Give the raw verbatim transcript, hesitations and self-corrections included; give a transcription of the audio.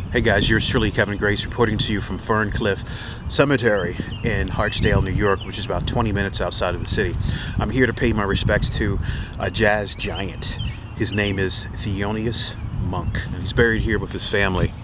Hey guys, yours truly, Kevin Grace, reporting to you from Ferncliff Cemetery in Hartsdale, New York, which is about twenty minutes outside of the city. I'm here to pay my respects to a jazz giant. His name is Thelonious Monk, and he's buried here with his family.